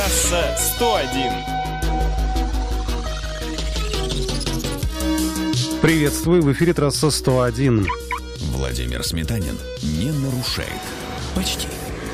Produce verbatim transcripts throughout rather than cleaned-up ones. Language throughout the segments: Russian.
Трасса сто один. Приветствую, в эфире трасса сто один. Владимир Сметанин не нарушает. Почти.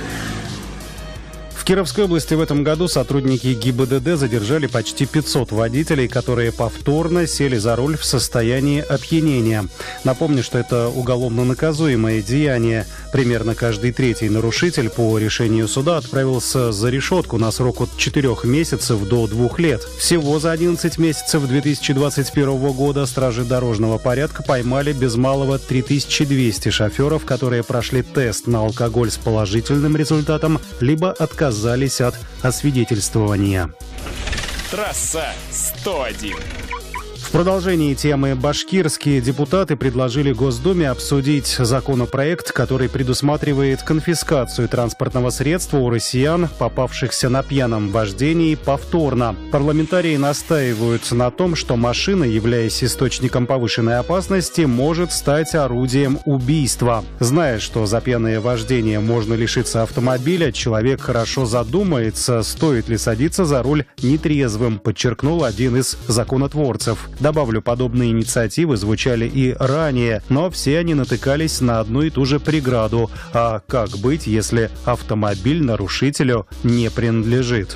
В Кировской области в этом году сотрудники ГИБДД задержали почти пятьсот водителей, которые повторно сели за руль в состоянии опьянения. Напомню, что это уголовно наказуемое деяние. Примерно каждый третий нарушитель по решению суда отправился за решетку на срок от четырех месяцев до двух лет. Всего за одиннадцать месяцев две тысячи двадцать первого года стражи дорожного порядка поймали без малого три тысячи двести шоферов, которые прошли тест на алкоголь с положительным результатом, либо отказались от освидетельствования. Трасса сто один. В продолжении темы башкирские депутаты предложили Госдуме обсудить законопроект, который предусматривает конфискацию транспортного средства у россиян, попавшихся на пьяном вождении, повторно. Парламентарии настаивают на том, что машина, являясь источником повышенной опасности, может стать орудием убийства. Зная, что за пьяное вождение можно лишиться автомобиля, человек хорошо задумается, стоит ли садиться за руль нетрезвым, подчеркнул один из законотворцев. Добавлю, подобные инициативы звучали и ранее, но все они натыкались на одну и ту же преграду. А как быть, если автомобиль нарушителю не принадлежит?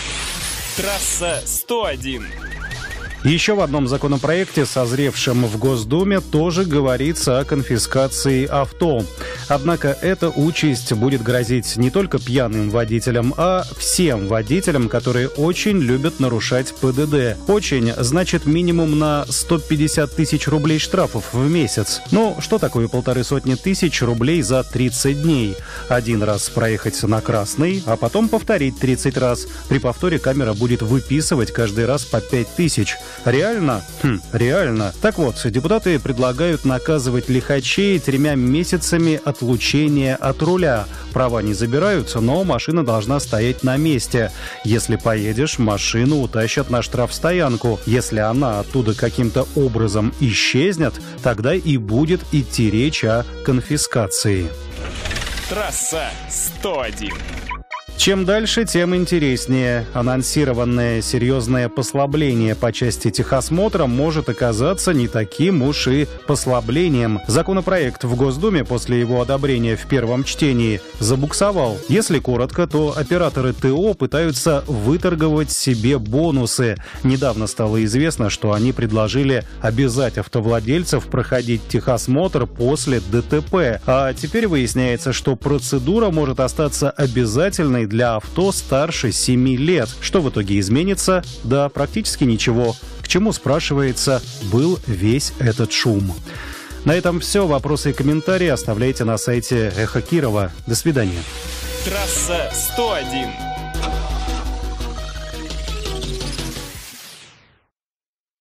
Трасса сто один. Еще в одном законопроекте, созревшем в Госдуме, тоже говорится о конфискации авто. Однако эта участь будет грозить не только пьяным водителям, а всем водителям, которые очень любят нарушать ПДД. Очень значит минимум на сто пятьдесят тысяч рублей штрафов в месяц. Ну, что такое полторы сотни тысяч рублей за тридцать дней? Один раз проехать на красный, а потом повторить тридцать раз. При повторе камера будет выписывать каждый раз по пять тысяч. Реально? Хм, реально. Так вот, депутаты предлагают наказывать лихачей тремя месяцами отлучения от руля. Права не забираются, но машина должна стоять на месте. Если поедешь, машину утащат на штрафстоянку. Если она оттуда каким-то образом исчезнет, тогда и будет идти речь о конфискации. Трасса сто один. Чем дальше, тем интереснее. Анонсированное серьезное послабление по части техосмотра может оказаться не таким уж и послаблением. Законопроект в Госдуме после его одобрения в первом чтении забуксовал. Если коротко, то операторы ТО пытаются выторговать себе бонусы. Недавно стало известно, что они предложили обязать автовладельцев проходить техосмотр после ДТП. А теперь выясняется, что процедура может остаться обязательной для авто старше семи лет. Что в итоге изменится? Да, практически ничего. К чему, спрашивается, был весь этот шум? На этом все. Вопросы и комментарии оставляйте на сайте Эхо Кирова. До свидания. Трасса сто один.